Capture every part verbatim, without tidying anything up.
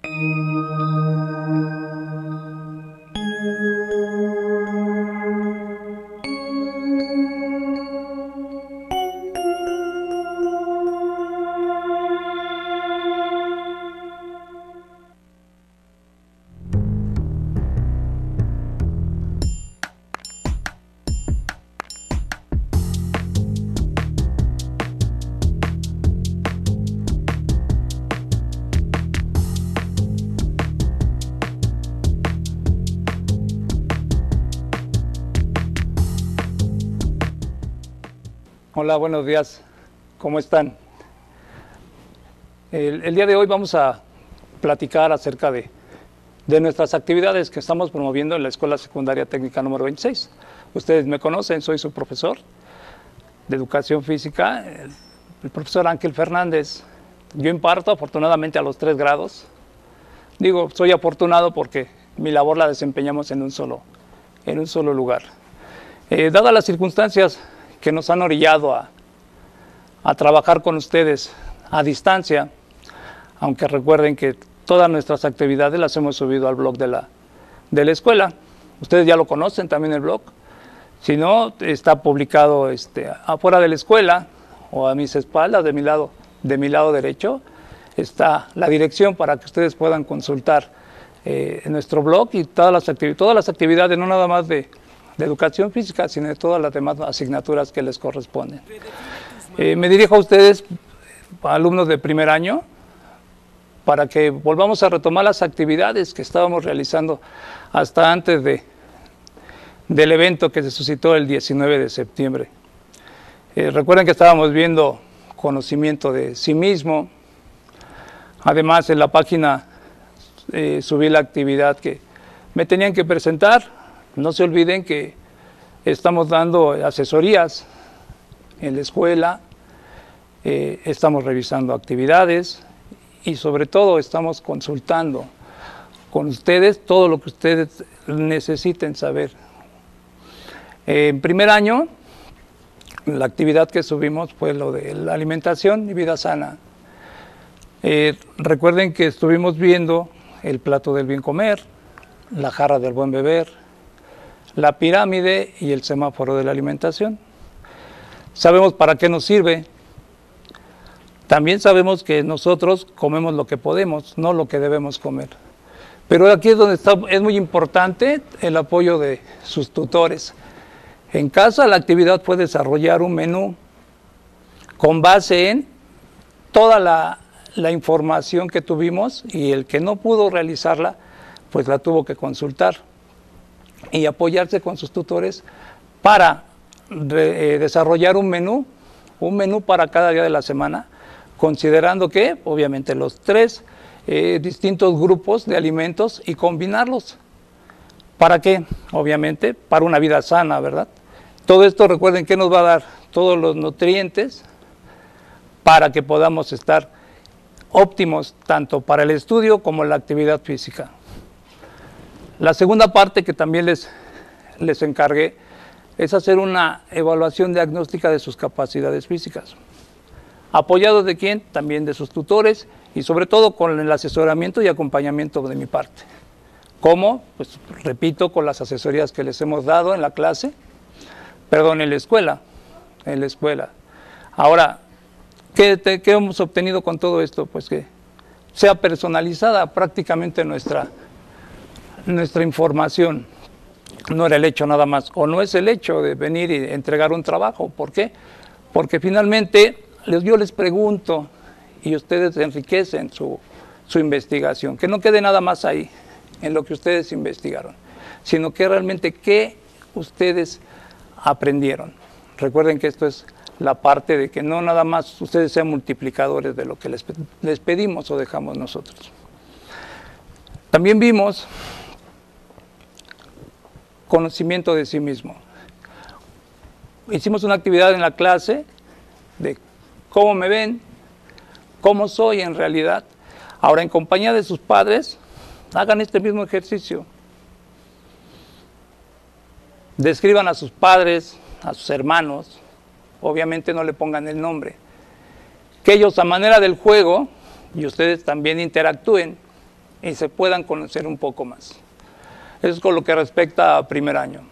Hola, buenos días. ¿Cómo están? El, el día de hoy vamos a platicar acerca de, de nuestras actividades que estamos promoviendo en la Escuela Secundaria Técnica número veintiséis. Ustedes me conocen, soy su profesor de Educación Física, el, el profesor Ángel Fernández. Yo imparto afortunadamente a los tres grados. Digo, soy afortunado porque mi labor la desempeñamos en un solo, en un solo lugar. Eh, dadas las circunstancias que nos han orillado a, a trabajar con ustedes a distancia, aunque recuerden que todas nuestras actividades las hemos subido al blog de la, de la escuela. Ustedes ya lo conocen también el blog. Si no, está publicado este, afuera de la escuela o a mis espaldas, de mi lado, de mi lado derecho, está la dirección para que ustedes puedan consultar eh, en nuestro blog y todas las, actividades, todas las actividades, no nada más de de educación física, sino de todas las demás asignaturas que les corresponden. Eh, me dirijo a ustedes, alumnos de primer año, para que volvamos a retomar las actividades que estábamos realizando hasta antes de, del evento que se suscitó el diecinueve de septiembre. Eh, recuerden que estábamos viendo conocimiento de sí mismo. Además, en la página eh, subí la actividad que me tenían que presentar. No se olviden que estamos dando asesorías en la escuela, eh, estamos revisando actividades y sobre todo estamos consultando con ustedes todo lo que ustedes necesiten saber. Eh, en primer año, la actividad que subimos fue lo de la alimentación y vida sana. Eh, recuerden que estuvimos viendo el plato del bien comer, la jarra del buen beber, la pirámide y el semáforo de la alimentación. Sabemos para qué nos sirve. También sabemos que nosotros comemos lo que podemos, no lo que debemos comer. Pero aquí es donde está, es muy importante el apoyo de sus tutores. En casa la actividad fue desarrollar un menú con base en toda la, la información que tuvimos, y el que no pudo realizarla, pues la tuvo que consultar y apoyarse con sus tutores para re, eh, desarrollar un menú, un menú para cada día de la semana, considerando que, obviamente, los tres eh, distintos grupos de alimentos y combinarlos. ¿Para qué? Obviamente, para una vida sana, ¿verdad? Todo esto, recuerden que nos va a dar todos los nutrientes para que podamos estar óptimos tanto para el estudio como la actividad física. La segunda parte que también les, les encargué es hacer una evaluación diagnóstica de sus capacidades físicas. ¿Apoyados de quién? También de sus tutores y sobre todo con el asesoramiento y acompañamiento de mi parte. ¿Cómo? Pues repito, con las asesorías que les hemos dado en la clase, perdón, en la escuela, en la escuela. Ahora, ¿qué, te, qué hemos obtenido con todo esto? Pues que sea personalizada prácticamente nuestra nuestra información. No era el hecho nada más, o no es el hecho de venir y entregar un trabajo. ¿Por qué? Porque finalmente yo les pregunto y ustedes enriquecen su, su investigación, que no quede nada más ahí, en lo que ustedes investigaron, sino que realmente qué ustedes aprendieron. Recuerden que esto es la parte de que no nada más ustedes sean multiplicadores de lo que les, les pedimos o dejamos nosotros. También vimos conocimiento de sí mismo. Hicimos una actividad en la clase de cómo me ven, cómo soy en realidad. Ahora, en compañía de sus padres, hagan este mismo ejercicio. Describan a sus padres, a sus hermanos, obviamente no le pongan el nombre. Que ellos, a manera del juego, y ustedes también interactúen, y se puedan conocer un poco más. Eso es con lo que respecta a primer año.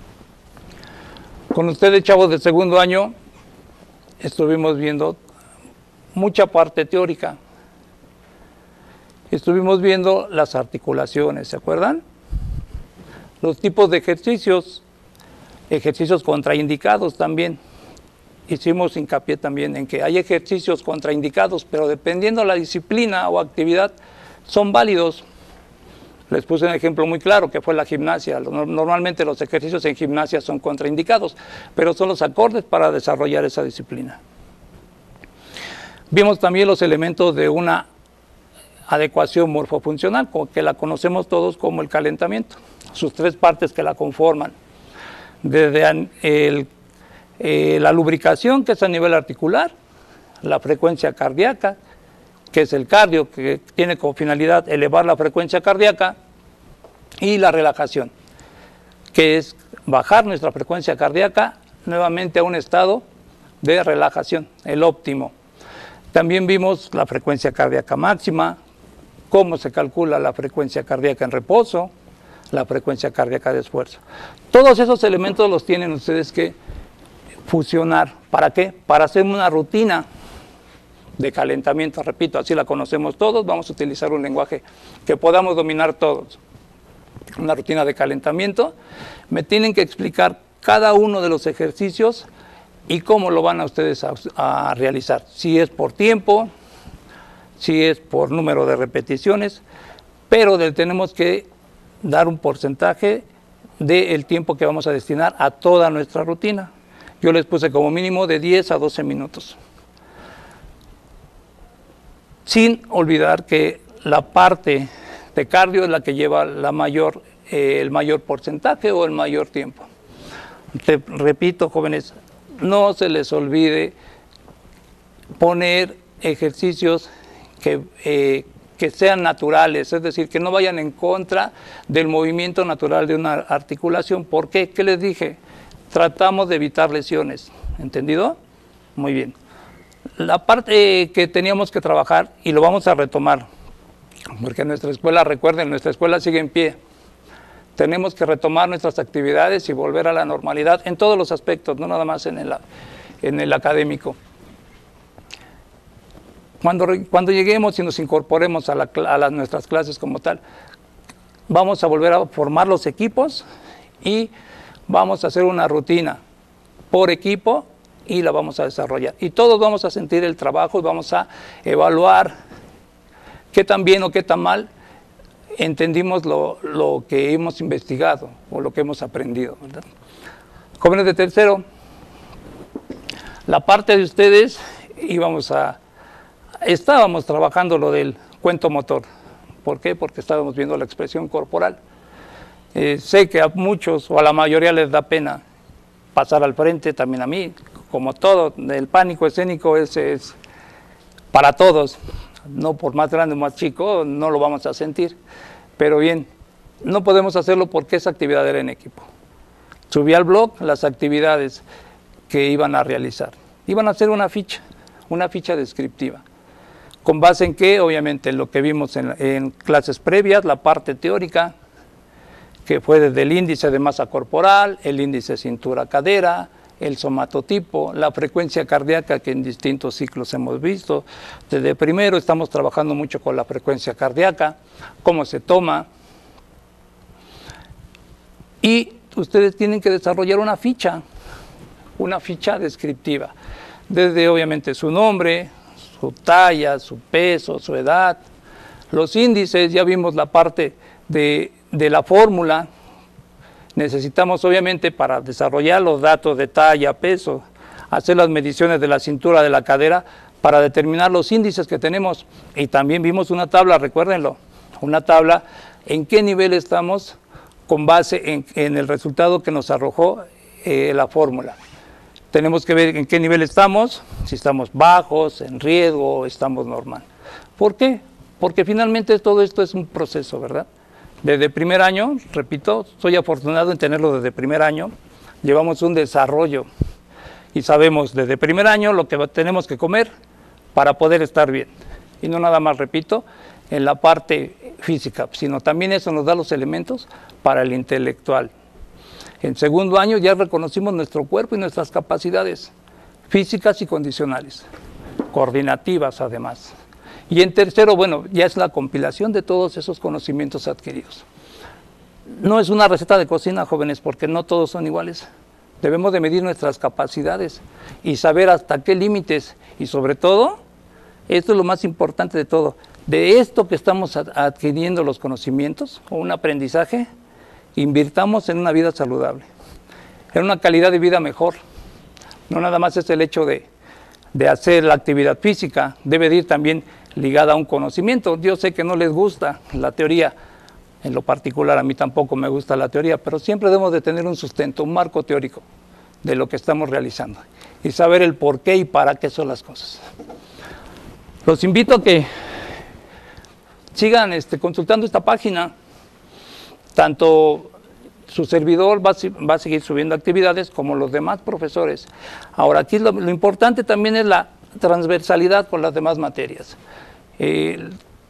Con ustedes, chavos de segundo año, estuvimos viendo mucha parte teórica. Estuvimos viendo las articulaciones, ¿se acuerdan? Los tipos de ejercicios, ejercicios contraindicados también. Hicimos hincapié también en que hay ejercicios contraindicados, pero dependiendo de la disciplina o actividad, son válidos. Les puse un ejemplo muy claro, que fue la gimnasia. Normalmente los ejercicios en gimnasia son contraindicados, pero son los acordes para desarrollar esa disciplina. Vimos también los elementos de una adecuación morfofuncional, que la conocemos todos como el calentamiento. Sus tres partes que la conforman. Desde el, eh, la lubricación, que es a nivel articular, la frecuencia cardíaca, que es el cardio, que tiene como finalidad elevar la frecuencia cardíaca, y la relajación, que es bajar nuestra frecuencia cardíaca nuevamente a un estado de relajación, el óptimo. También vimos la frecuencia cardíaca máxima, cómo se calcula la frecuencia cardíaca en reposo, la frecuencia cardíaca de esfuerzo. Todos esos elementos los tienen ustedes que fusionar. ¿Para qué? Para hacer una rutina de calentamiento. Repito, así la conocemos todos. Vamos a utilizar un lenguaje que podamos dominar todos. Una rutina de calentamiento. Me tienen que explicar cada uno de los ejercicios y cómo lo van a ustedes a, a realizar. Si es por tiempo, si es por número de repeticiones, pero de, tenemos que dar un porcentaje del tiempo que vamos a destinar a toda nuestra rutina. Yo les puse como mínimo de diez a doce minutos. Sin olvidar que la parte de cardio es la que lleva la mayor, eh, el mayor porcentaje o el mayor tiempo. Te, repito, jóvenes, no se les olvide poner ejercicios que, eh, que sean naturales, es decir, que no vayan en contra del movimiento natural de una articulación. ¿Por qué? ¿Qué les dije? Tratamos de evitar lesiones, ¿entendido? Muy bien. La parte que teníamos que trabajar, y lo vamos a retomar, porque nuestra escuela, recuerden, nuestra escuela sigue en pie. Tenemos que retomar nuestras actividades y volver a la normalidad en todos los aspectos, no nada más en el, en el académico. Cuando, cuando lleguemos y nos incorporemos a, la, a las, nuestras clases como tal, vamos a volver a formar los equipos y vamos a hacer una rutina por equipo y la vamos a desarrollar. Y todos vamos a sentir el trabajo y vamos a evaluar qué tan bien o qué tan mal entendimos lo, lo que hemos investigado o lo que hemos aprendido, ¿verdad? Jóvenes de tercero, la parte de ustedes íbamos a, estábamos trabajando lo del cuento motor. ¿Por qué? Porque estábamos viendo la expresión corporal. Eh, sé que a muchos o a la mayoría les da pena pasar al frente, también a mí, como todo, el pánico escénico es, es para todos. No por más grande o más chico, no lo vamos a sentir. Pero bien, no podemos hacerlo porque esa actividad era en equipo. Subí al blog las actividades que iban a realizar. Iban a hacer una ficha, una ficha descriptiva. ¿Con base en qué? Obviamente en lo que vimos en, en clases previas, la parte teórica, que fue desde el índice de masa corporal, el índice cintura-cadera, el somatotipo, la frecuencia cardíaca que en distintos ciclos hemos visto. Desde primero estamos trabajando mucho con la frecuencia cardíaca, cómo se toma. Y ustedes tienen que desarrollar una ficha, una ficha descriptiva. Desde obviamente su nombre, su talla, su peso, su edad. Los índices, ya vimos la parte de, de la fórmula. Necesitamos obviamente para desarrollar los datos de talla, peso, hacer las mediciones de la cintura, de la cadera, para determinar los índices que tenemos. Y también vimos una tabla, recuérdenlo, una tabla en qué nivel estamos con base en, en el resultado que nos arrojó eh, la fórmula. Tenemos que ver en qué nivel estamos, si estamos bajos, en riesgo, estamos normal. ¿Por qué? Porque finalmente todo esto es un proceso, ¿verdad? Desde primer año, repito, soy afortunado en tenerlo desde primer año, llevamos un desarrollo y sabemos desde primer año lo que tenemos que comer para poder estar bien. Y no nada más, repito, en la parte física, sino también eso nos da los elementos para el intelectual. En segundo año ya reconocimos nuestro cuerpo y nuestras capacidades físicas y condicionales, coordinativas además. Y en tercero, bueno, ya es la compilación de todos esos conocimientos adquiridos. No es una receta de cocina, jóvenes, porque no todos son iguales. Debemos de medir nuestras capacidades y saber hasta qué límites. Y sobre todo, esto es lo más importante de todo, de esto que estamos adquiriendo los conocimientos o un aprendizaje, invirtamos en una vida saludable, en una calidad de vida mejor. No nada más es el hecho de, de hacer la actividad física, debe de ir también ligada a un conocimiento. Yo sé que no les gusta la teoría, en lo particular a mí tampoco me gusta la teoría, pero siempre debemos de tener un sustento, un marco teórico de lo que estamos realizando y saber el por qué y para qué son las cosas. Los invito a que sigan este, consultando esta página. Tanto su servidor va, va a seguir subiendo actividades como los demás profesores. Ahora, aquí lo, lo importante también es la transversalidad con las demás materias. Eh,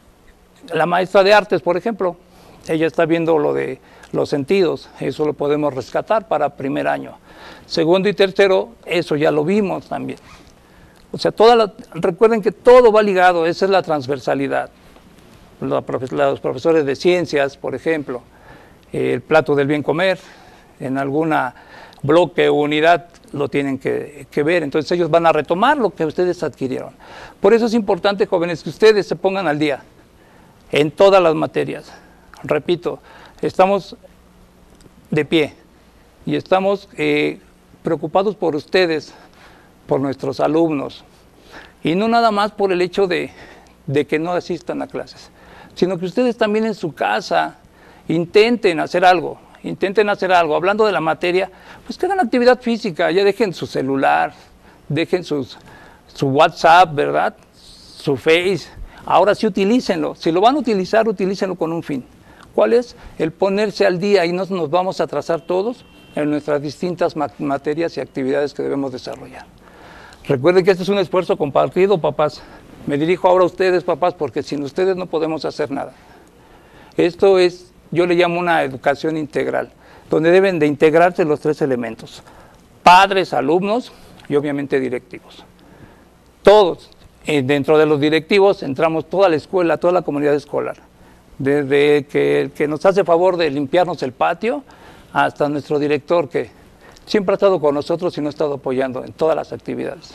la maestra de artes, por ejemplo, ella está viendo lo de los sentidos, eso lo podemos rescatar para primer año. Segundo y tercero, eso ya lo vimos también. O sea, toda la, recuerden que todo va ligado, esa es la transversalidad. Los, los profesores de ciencias, por ejemplo, el plato del bien comer, en alguna bloque o unidad lo tienen que, que ver, entonces ellos van a retomar lo que ustedes adquirieron. Por eso es importante, jóvenes, que ustedes se pongan al día en todas las materias. Repito, estamos de pie y estamos eh, preocupados por ustedes, por nuestros alumnos, y no nada más por el hecho de, de que no asistan a clases, sino que ustedes también en su casa intenten hacer algo, intenten hacer algo, hablando de la materia, pues que hagan actividad física, ya dejen su celular, dejen sus, su WhatsApp, ¿verdad? Su Face, ahora sí utilícenlo, si lo van a utilizar, utilícenlo con un fin. ¿Cuál es? El ponerse al día y no nos vamos a atrasar todos en nuestras distintas materias y actividades que debemos desarrollar. Recuerden que este es un esfuerzo compartido, papás. Me dirijo ahora a ustedes, papás, porque sin ustedes no podemos hacer nada. Esto es, yo le llamo una educación integral, donde deben de integrarse los tres elementos: padres, alumnos y obviamente directivos. Todos, eh, dentro de los directivos, entramos toda la escuela, toda la comunidad escolar. Desde que, que nos hace favor de limpiarnos el patio, hasta nuestro director, que siempre ha estado con nosotros y nos ha estado apoyando en todas las actividades.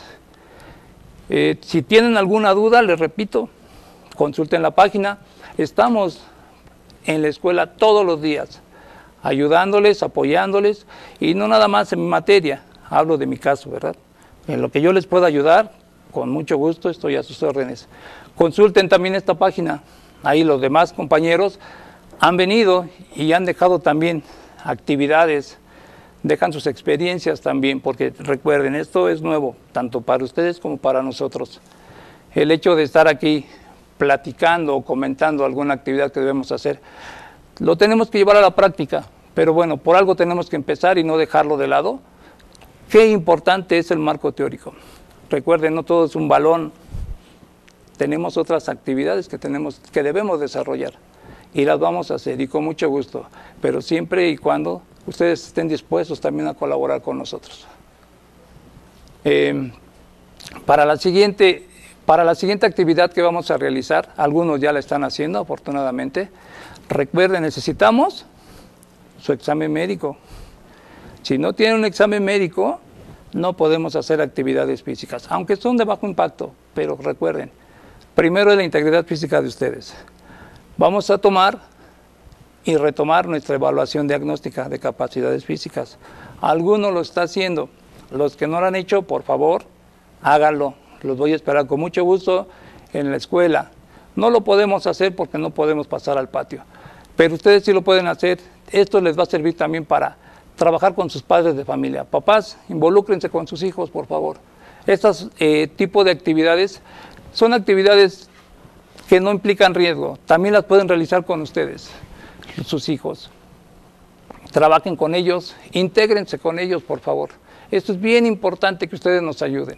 Eh, si tienen alguna duda, les repito, consulten la página. Estamos en la escuela todos los días, ayudándoles, apoyándoles, y no nada más en mi materia, hablo de mi caso, ¿verdad? En lo que yo les pueda ayudar, con mucho gusto estoy a sus órdenes. Consulten también esta página, ahí los demás compañeros han venido y han dejado también actividades, dejan sus experiencias también, porque recuerden, esto es nuevo, tanto para ustedes como para nosotros. El hecho de estar aquí platicando o comentando alguna actividad que debemos hacer, lo tenemos que llevar a la práctica, pero bueno, por algo tenemos que empezar y no dejarlo de lado. Qué importante es el marco teórico. Recuerden, no todo es un balón, tenemos otras actividades que, tenemos, que debemos desarrollar y las vamos a hacer y con mucho gusto, pero siempre y cuando ustedes estén dispuestos también a colaborar con nosotros. Eh, para la siguiente... Para la siguiente actividad que vamos a realizar, algunos ya la están haciendo afortunadamente, recuerden, necesitamos su examen médico. Si no tienen un examen médico, no podemos hacer actividades físicas, aunque son de bajo impacto, pero recuerden, primero es la integridad física de ustedes. Vamos a tomar y retomar nuestra evaluación diagnóstica de capacidades físicas. Alguno lo está haciendo, los que no lo han hecho, por favor, háganlo. Los voy a esperar con mucho gusto en la escuela. No lo podemos hacer porque no podemos pasar al patio, pero ustedes sí lo pueden hacer. Esto les va a servir también para trabajar con sus padres de familia. Papás, involúcrense con sus hijos, por favor. Estos eh, tipos de actividades son actividades que no implican riesgo. También las pueden realizar con ustedes, sus hijos. Trabajen con ellos, intégrense con ellos, por favor. Esto es bien importante que ustedes nos ayuden.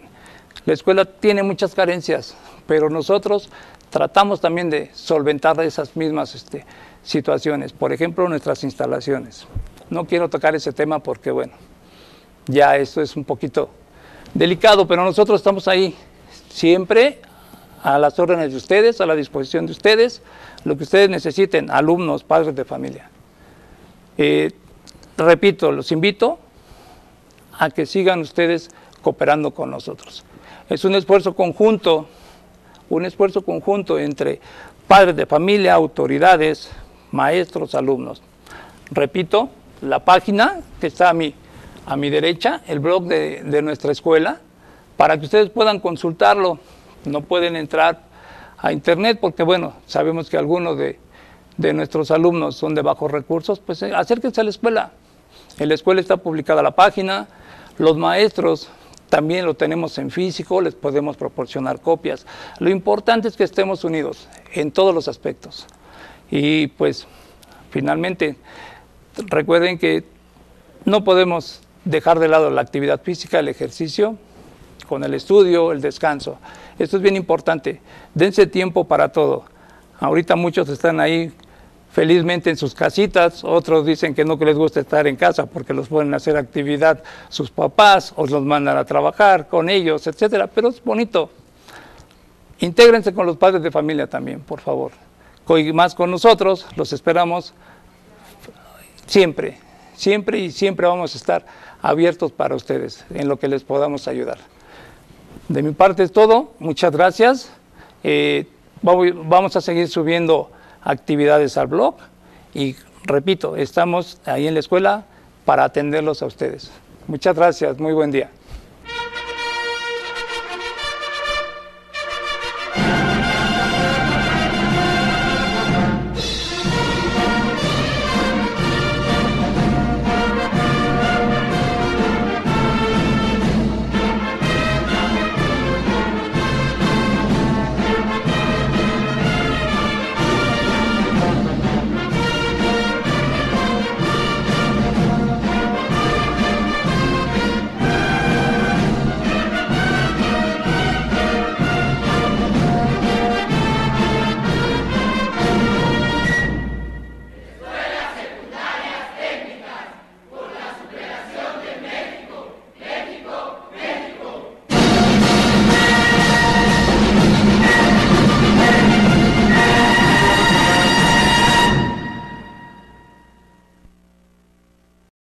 La escuela tiene muchas carencias, pero nosotros tratamos también de solventar esas mismas este, situaciones. Por ejemplo, nuestras instalaciones. No quiero tocar ese tema porque, bueno, ya esto es un poquito delicado, pero nosotros estamos ahí siempre a las órdenes de ustedes, a la disposición de ustedes, lo que ustedes necesiten, alumnos, padres de familia. Eh, repito, los invito a que sigan ustedes cooperando con nosotros. Es un esfuerzo conjunto, un esfuerzo conjunto entre padres de familia, autoridades, maestros, alumnos. Repito, la página que está a mi, a mi derecha, el blog de, de nuestra escuela, para que ustedes puedan consultarlo. No pueden entrar a internet porque, bueno, sabemos que algunos de, de nuestros alumnos son de bajos recursos, pues eh, acérquense a la escuela. En la escuela está publicada la página, los maestros también lo tenemos en físico, les podemos proporcionar copias. Lo importante es que estemos unidos en todos los aspectos. Y pues, finalmente, recuerden que no podemos dejar de lado la actividad física, el ejercicio, con el estudio, el descanso. Esto es bien importante. Dense tiempo para todo. Ahorita muchos están ahí felizmente en sus casitas, otros dicen que no que les gusta estar en casa porque los pueden hacer actividad sus papás o los mandan a trabajar con ellos, etcétera. Pero es bonito. Intégrense con los padres de familia también, por favor. Y más con nosotros, los esperamos siempre, siempre y siempre vamos a estar abiertos para ustedes en lo que les podamos ayudar. De mi parte es todo, muchas gracias. Eh, vamos a seguir subiendo actividades al blog y repito, estamos ahí en la escuela para atenderlos a ustedes. Muchas gracias, muy buen día.